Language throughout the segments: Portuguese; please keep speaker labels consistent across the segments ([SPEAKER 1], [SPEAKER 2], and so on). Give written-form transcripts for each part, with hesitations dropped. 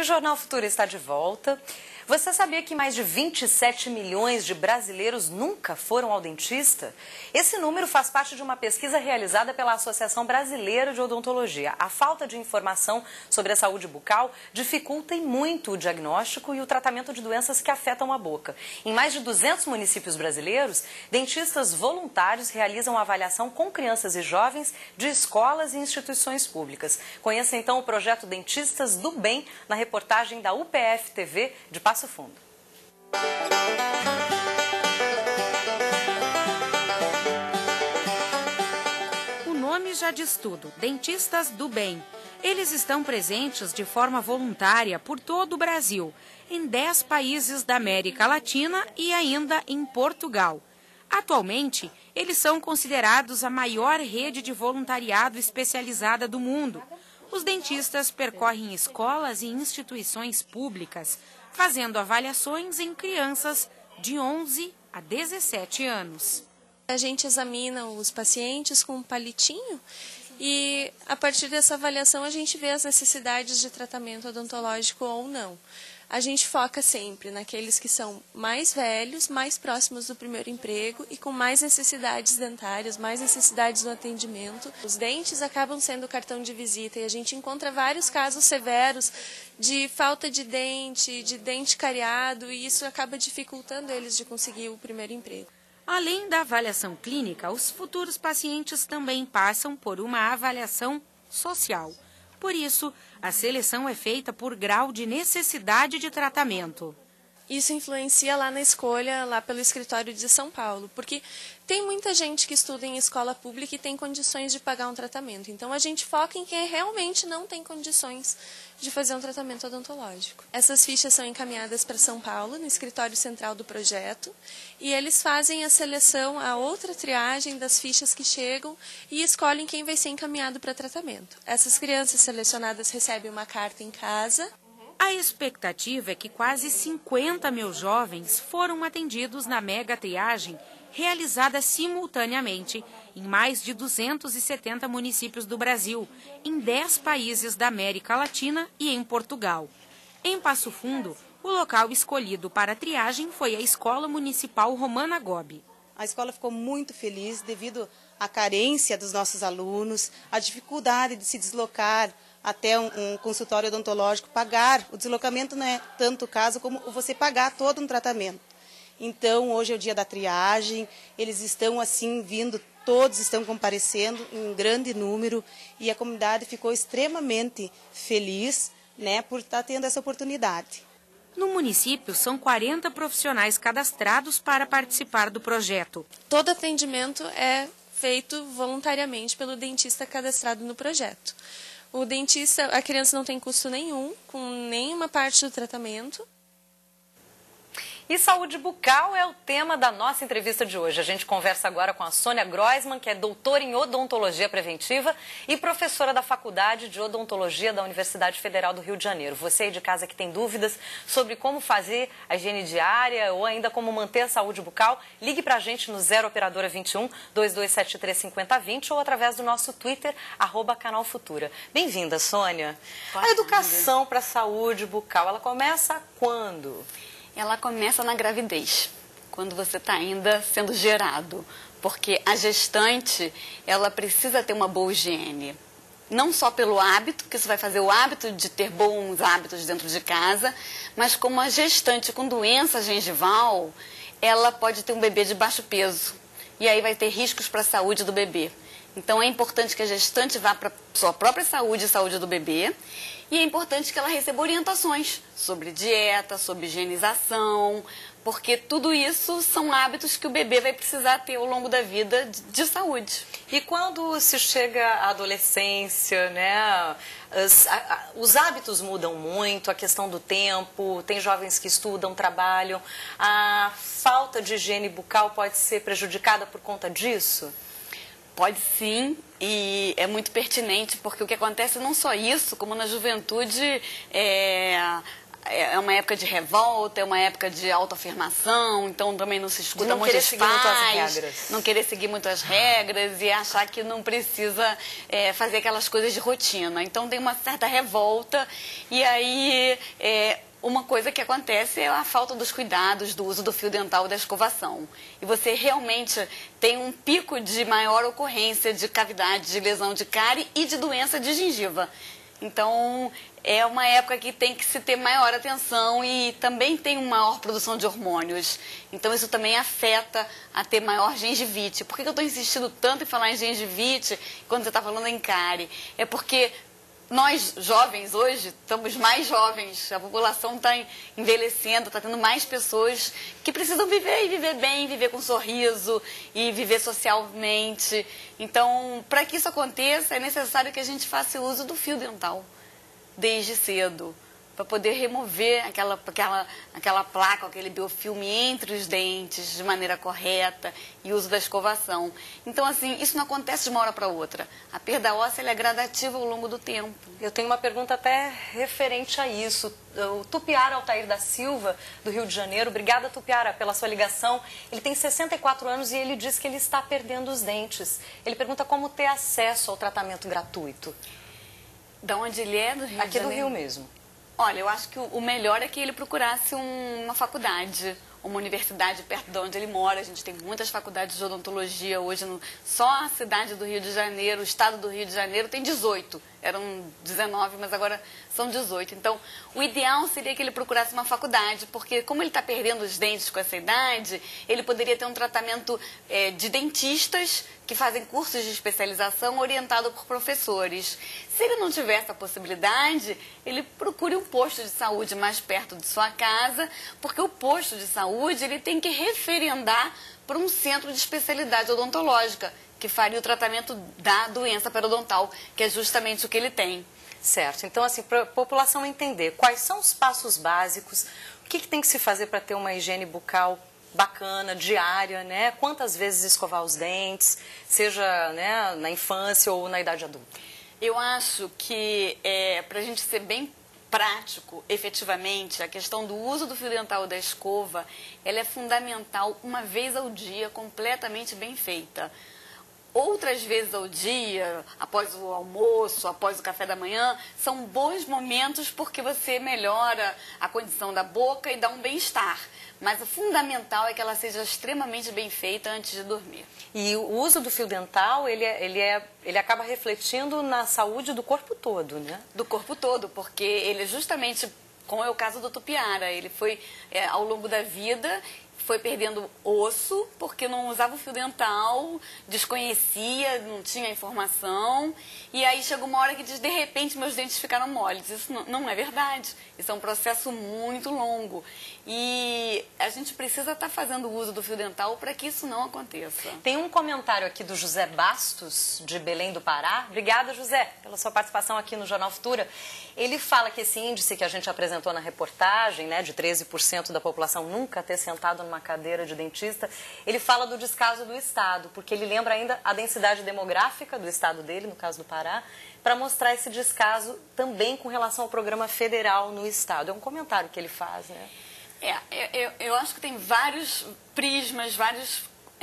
[SPEAKER 1] Jornal Futuro está de volta. Você sabia que mais de 27 milhões de brasileiros nunca foram ao dentista? Esse número faz parte de uma pesquisa realizada pela Associação Brasileira de Odontologia. A falta de informação sobre a saúde bucal dificulta e muito o diagnóstico e o tratamento de doenças que afetam a boca. Em mais de 200 municípios brasileiros, dentistas voluntários realizam avaliação com crianças e jovens de escolas e instituições públicas. Conheça então o projeto Dentistas do Bem na reportagem da UPF TV de Passo Fundo.
[SPEAKER 2] O nome já diz tudo, Dentistas do Bem. Eles estão presentes de forma voluntária por todo o Brasil, em 10 países da América Latina e ainda em Portugal. Atualmente, eles são considerados a maior rede de voluntariado especializada do mundo. Os dentistas percorrem escolas e instituições públicas, fazendo avaliações em crianças de 11 a 17 anos.
[SPEAKER 3] A gente examina os pacientes com um palitinho e, a partir dessa avaliação, a gente vê as necessidades de tratamento odontológico ou não. A gente foca sempre naqueles que são mais velhos, mais próximos do primeiro emprego e com mais necessidades dentárias, mais necessidades no atendimento. Os dentes acabam sendo o cartão de visita e a gente encontra vários casos severos de falta de dente cariado, e isso acaba dificultando eles de conseguir o primeiro emprego.
[SPEAKER 2] Além da avaliação clínica, os futuros pacientes também passam por uma avaliação social. Por isso, a seleção é feita por grau de necessidade de tratamento.
[SPEAKER 3] Isso influencia lá na escolha, lá pelo escritório de São Paulo, porque tem muita gente que estuda em escola pública e tem condições de pagar um tratamento. Então, a gente foca em quem realmente não tem condições de fazer um tratamento odontológico. Essas fichas são encaminhadas para São Paulo, no escritório central do projeto, e eles fazem a seleção, a outra triagem das fichas que chegam e escolhem quem vai ser encaminhado para tratamento. Essas crianças selecionadas recebem uma carta em casa.
[SPEAKER 2] A expectativa é que quase 50 mil jovens foram atendidos na mega triagem realizada simultaneamente em mais de 270 municípios do Brasil, em 10 países da América Latina e em Portugal. Em Passo Fundo, o local escolhido para a triagem foi a Escola Municipal Romana Gobi.
[SPEAKER 4] A escola ficou muito feliz devido à carência dos nossos alunos, à dificuldade de se deslocar até um consultório odontológico, pagar. O deslocamento não é tanto o caso como você pagar todo um tratamento. Então, hoje é o dia da triagem, eles estão assim vindo, todos estão comparecendo em grande número e a comunidade ficou extremamente feliz, por estar tendo essa oportunidade.
[SPEAKER 2] No município, são 40 profissionais cadastrados para participar do projeto.
[SPEAKER 3] Todo atendimento é feito voluntariamente pelo dentista cadastrado no projeto. O dentista, a criança não tem custo nenhum, com nenhuma parte do tratamento.
[SPEAKER 1] E saúde bucal é o tema da nossa entrevista de hoje. A gente conversa agora com a Sônia Groisman, que é doutora em odontologia preventiva e professora da Faculdade de Odontologia da Universidade Federal do Rio de Janeiro. Você aí de casa que tem dúvidas sobre como fazer a higiene diária ou ainda como manter a saúde bucal, ligue pra gente no 0 operadora 21 2273 5020 ou através do nosso Twitter, @canal Futura. Bem-vinda, Sônia. A educação para a saúde bucal, ela começa quando?
[SPEAKER 5] Ela começa na gravidez, quando você está ainda sendo gerado, porque a gestante, ela precisa ter uma boa higiene. Não só pelo hábito, que isso vai fazer o hábito de ter bons hábitos dentro de casa, mas como a gestante com doença gengival, ela pode ter um bebê de baixo peso, e aí vai ter riscos para a saúde do bebê. Então é importante que a gestante vá para a sua própria saúde e saúde do bebê, e é importante que ela receba orientações sobre dieta, sobre higienização, porque tudo isso são hábitos que o bebê vai precisar ter ao longo da vida de saúde.
[SPEAKER 1] E quando se chega à adolescência, os hábitos mudam muito, a questão do tempo, tem jovens que estudam, trabalham, a falta de higiene bucal pode ser prejudicada por conta disso?
[SPEAKER 5] Pode sim, e é muito pertinente, porque o que acontece não só isso, como na juventude, é uma época de revolta, é uma época de autoafirmação, então também não se escuta muito os pais, não querer seguir muito as regras e achar que não precisa fazer aquelas coisas de rotina. Então tem uma certa revolta e aí uma coisa que acontece é a falta dos cuidados do uso do fio dental e da escovação. E você realmente tem um pico de maior ocorrência de cavidade, de lesão de cárie e de doença de gengiva. Então, é uma época que tem que se ter maior atenção e também tem uma maior produção de hormônios. Então, isso também afeta a ter maior gengivite. Por que eu estou insistindo tanto em falar em gengivite quando você está falando em cárie? É porque nós, jovens, hoje, estamos mais jovens. A população está envelhecendo, está tendo mais pessoas que precisam viver e viver bem, viver com sorriso e viver socialmente. Então, para que isso aconteça, é necessário que a gente faça uso do fio dental desde cedo, para poder remover aquela placa, aquele biofilme entre os dentes de maneira correta e uso da escovação. Então, assim, isso não acontece de uma hora para outra. A perda óssea ela é gradativa ao longo do tempo.
[SPEAKER 1] Eu tenho uma pergunta até referente a isso. O Tupiara Altair da Silva, do Rio de Janeiro. Obrigada, Tupiara, pela sua ligação. Ele tem 64 anos e ele diz que ele está perdendo os dentes. Ele pergunta como ter acesso ao tratamento gratuito.
[SPEAKER 5] Da onde ele é? Do Rio de Janeiro?
[SPEAKER 1] Aqui do Rio mesmo.
[SPEAKER 5] Olha, eu acho que o melhor é que ele procurasse uma faculdade, uma universidade perto de onde ele mora. A gente tem muitas faculdades de odontologia hoje. Só a cidade do Rio de Janeiro, o estado do Rio de Janeiro tem 18. Eram 19, mas agora são 18. Então, o ideal seria que ele procurasse uma faculdade, porque como ele está perdendo os dentes com essa idade, ele poderia ter um tratamento de dentistas que fazem cursos de especialização orientado por professores. Se ele não tiver essa possibilidade, ele procure um posto de saúde mais perto de sua casa, porque o posto de saúde ele tem que referendar para um centro de especialidade odontológica, que faria o tratamento da doença periodontal, que é justamente o que ele tem.
[SPEAKER 1] Certo. Então, assim, para a população entender quais são os passos básicos, o que tem que se fazer para ter uma higiene bucal bacana, diária, né? Quantas vezes escovar os dentes, seja, né, na infância ou na idade adulta?
[SPEAKER 5] Eu acho que, para a gente ser bem prático, efetivamente, a questão do uso do fio dental e da escova, ela é fundamental uma vez ao dia, completamente bem feita. Outras vezes ao dia, após o almoço, após o café da manhã, são bons momentos porque você melhora a condição da boca e dá um bem-estar. Mas o fundamental é que ela seja extremamente bem feita antes de dormir.
[SPEAKER 1] E o uso do fio dental, ele acaba refletindo na saúde do corpo todo, né?
[SPEAKER 5] Do corpo todo, porque ele justamente, como é o caso do Tupiara, ele foi, ao longo da vida, foi perdendo osso, porque não usava o fio dental, desconhecia, não tinha informação, e aí chegou uma hora que diz, de repente, meus dentes ficaram moles. Isso não é verdade, isso é um processo muito longo, e a gente precisa estar fazendo uso do fio dental para que isso não aconteça.
[SPEAKER 1] Tem um comentário aqui do José Bastos, de Belém do Pará. Obrigada, José, pela sua participação aqui no Jornal Futura. Ele fala que esse índice que a gente apresentou na reportagem, né, de 13% da população nunca ter sentado numa cadeira de dentista, ele fala do descaso do Estado, porque ele lembra ainda a densidade demográfica do Estado dele, no caso do Pará, para mostrar esse descaso também com relação ao programa federal no Estado. É um comentário que ele faz, né?
[SPEAKER 5] Eu acho que tem vários prismas, várias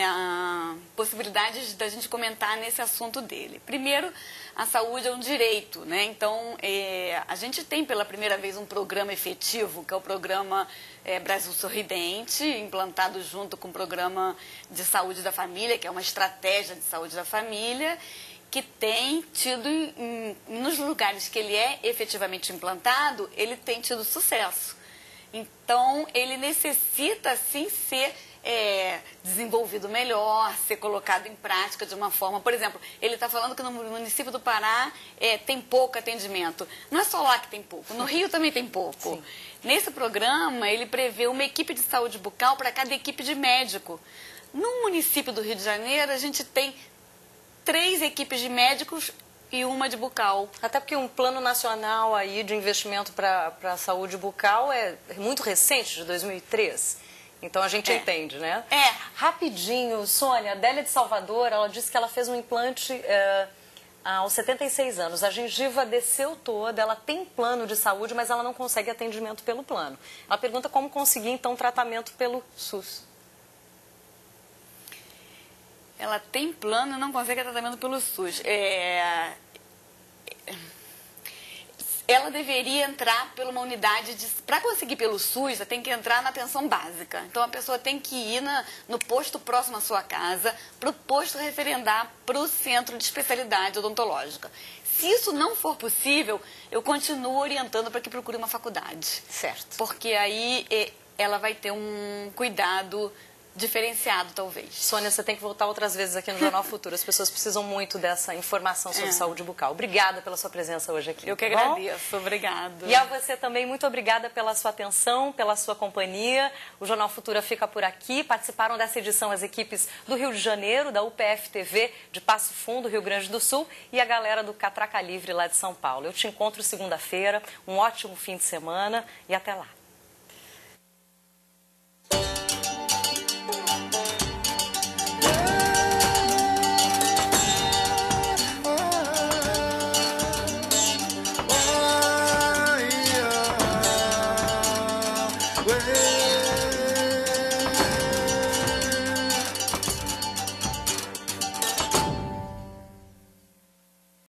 [SPEAKER 5] possibilidades da gente comentar nesse assunto dele. Primeiro, a saúde é um direito, né? Então, a gente tem pela primeira vez um programa efetivo, que é o programa Brasil Sorridente, implantado junto com o programa de saúde da família, que é uma estratégia de saúde da família, que tem tido, nos lugares que ele é efetivamente implantado, ele tem tido sucesso. Então, ele necessita, sim, ser desenvolvido melhor, ser colocado em prática de uma forma... Por exemplo, ele está falando que no município do Pará tem pouco atendimento. Não é só lá que tem pouco, no Rio também tem pouco. Sim. Nesse programa, ele prevê uma equipe de saúde bucal para cada equipe de médico. No município do Rio de Janeiro, a gente tem 3 equipes de médicos e uma de bucal.
[SPEAKER 1] Até porque um plano nacional aí de investimento para a saúde bucal é muito recente, de 2003. Então a gente entende, né? Rapidinho, Sônia, a Adélia de Salvador, ela disse que ela fez um implante aos 76 anos. A gengiva desceu toda, ela tem plano de saúde, mas ela não consegue atendimento pelo plano. Ela pergunta como conseguir, então, tratamento pelo SUS.
[SPEAKER 5] Ela tem plano e não consegue tratamento pelo SUS. Ela deveria entrar por uma unidade de... Para conseguir pelo SUS, ela tem que entrar na atenção básica. Então, a pessoa tem que ir no posto próximo à sua casa, para o posto referendar para o centro de especialidade odontológica. Se isso não for possível, eu continuo orientando para que procure uma faculdade.
[SPEAKER 1] Certo.
[SPEAKER 5] Porque aí ela vai ter um cuidado diferenciado, talvez.
[SPEAKER 1] Sônia, você tem que voltar outras vezes aqui no Jornal Futuro. As pessoas precisam muito dessa informação sobre saúde bucal. Obrigada pela sua presença hoje aqui.
[SPEAKER 5] Eu que agradeço. Obrigada.
[SPEAKER 1] E a você também, muito obrigada pela sua atenção, pela sua companhia. O Jornal Futuro fica por aqui. Participaram dessa edição as equipes do Rio de Janeiro, da UPF TV, de Passo Fundo, Rio Grande do Sul, e a galera do Catraca Livre, lá de São Paulo. Eu te encontro segunda-feira. Um ótimo fim de semana e até lá.
[SPEAKER 6] Way